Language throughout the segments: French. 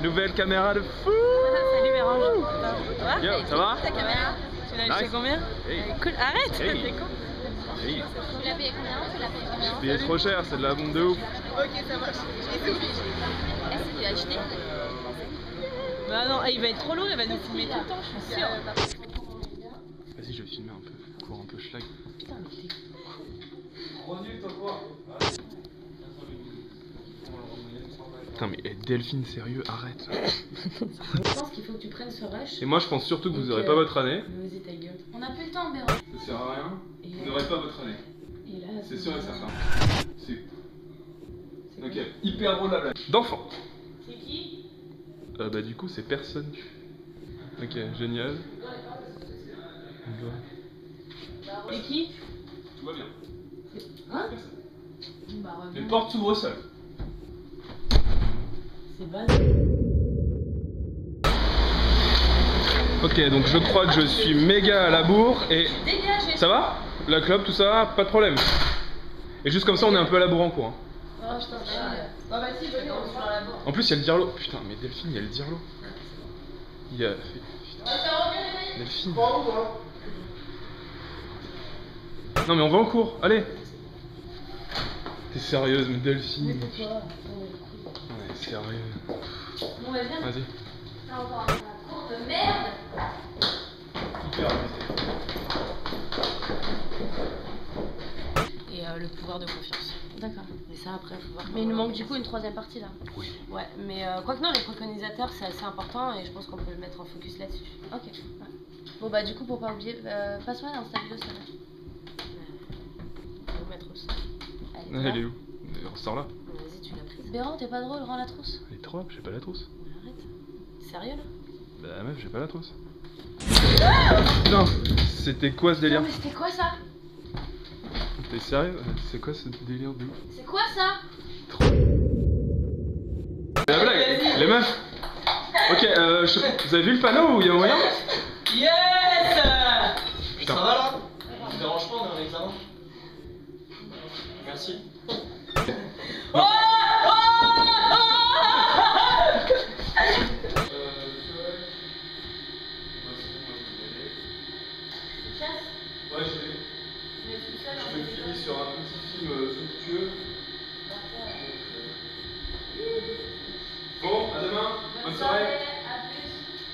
Nouvelle caméra de fou. Salut Bérange. Ça va? Yo, ça va? Ta caméra? Tu l'as acheté combien? Hey. Cool, arrête! Hey. T'es con. Hey. Tu l'as payé combien? Tu l'as payé combien? Payé trop cher, c'est de la bombe de ouf. Ok, ça marche. Est-ce que tu as acheté? Bah non, il va être trop lourd, il va nous filmer tout le temps, je suis sûre. Vas-y, je vais filmer un peu. Cours un peu schlag. Putain, mais t'es Putain, mais Delphine, sérieux, arrête. Je pense qu'il faut que tu prennes ce rush. Et moi, je pense surtout que vous n'aurez pas votre année. Vas-y, ta gueule. On n'a plus le temps, Béron. Ça sert à rien. Vous n'aurez pas votre année. Et là, C'est sûr et certain. C'est. Ok, hyper drôle la blague. D'enfant. C'est qui? Bah, du coup, c'est personne. Ok, génial. C'est qui? Tout va bien. Hein? Bah, Les portes s'ouvrent seules. C'est bas. Ok, donc je crois que je suis méga à la bourre et. Dégage! Ça va? La clope, tout ça, pas de problème. Et juste comme ça, on est un peu à la bourre en cours. Hein. Oh, je t'en prie. Oh, bah si, je vais dans la bourre. En plus, il y a le dirlo. Putain, mais Delphine, il y a le dirlo. Il y a. Putain. Delphine. Non, mais on va en cours, allez. T'es sérieuse, mais Delphine. Mais Ouais, sérieux. Bon, bah viens. Vas-y. T'as encore un cours de merde. Hyper amusé. Et le pouvoir de confiance. D'accord. Mais ça après, faut voir. Mais il nous manque du coup une troisième partie là. Oui. Ouais, mais quoi que non, les préconisateurs c'est assez important et je pense qu'on peut le mettre en focus là-dessus. Ok. Ouais. Bon bah du coup pour pas oublier, passe-moi dans ta vidéo ça va. On va mettre aussi. Elle est où? On sort là. Vas-y, tu l'as prise. Béron, t'es pas drôle, rends la trousse. Elle est trop hop, j'ai pas la trousse. Arrête. Sérieux là? Bah meuf, j'ai pas la trousse. Putain, c'était quoi ce délire? Non mais c'était quoi ça? T'es sérieux? C'est quoi ce délire de ouf? C'est quoi ça? La blague, les meufs. Ok, vous avez vu le panneau ou il y a moyen? Yes! Putain. Ça va là? Ça te dérange pas, on est en examen? Merci. Oh! Ouais, je finis sur un petit film somptueux. Bon, à demain, bonne soirée. À plus.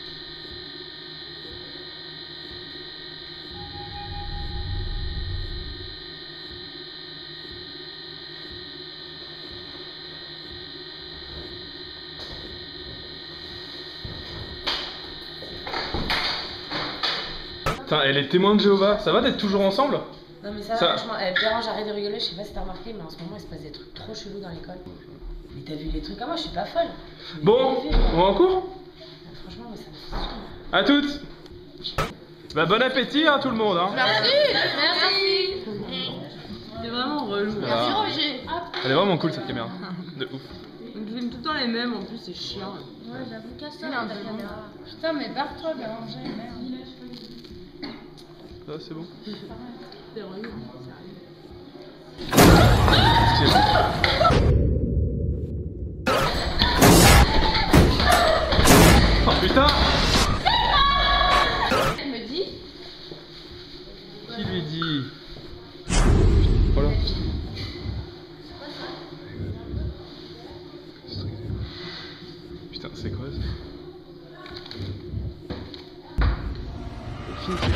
Putain, elle est témoin de Jéhovah. Ça va d'être toujours ensemble? Non mais ça, Ça- franchement, Bérange, arrête de rigoler, je sais pas si t'as remarqué, mais en ce moment il se passe des trucs trop chelous dans l'école. Mais t'as vu les trucs à moi, je suis pas folle. Mais Bon, t'as vu, on va en cours? franchement, mais ça me fait chier. À toutes. Bah bon appétit hein, tout le monde hein. Merci. Merci. C'est vraiment relou. Merci Roger. Elle est vraiment cool cette caméra. De ouf. On filme tout le temps les mêmes, en plus c'est chiant. Ouais, j'avoue, casse-toi ta caméra. Putain, mais barre-toi, Béranger, merde. Ça c'est bon. C'est relou. Oh putain. Elle me dit. Qui lui dit? Voilà. Putain, c'est quoi ça? Delphine,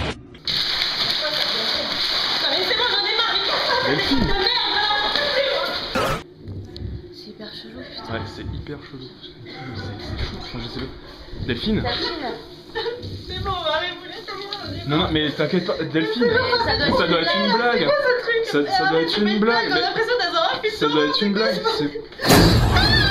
Mais c'est bon, j'en ai marre, mais c'est... Delphine. C'est hyper chelou, putain. Ouais, c'est hyper chelou. C'est chaud de changer ses lots. Delphine? c'est bon, on va aller vous laisser. Non, non, mais t'inquiète pas, Delphine. Ça doit être une blague. Ça doit être une blague. J'ai l'impression d'être dans un film. Ça doit être une blague. C'est...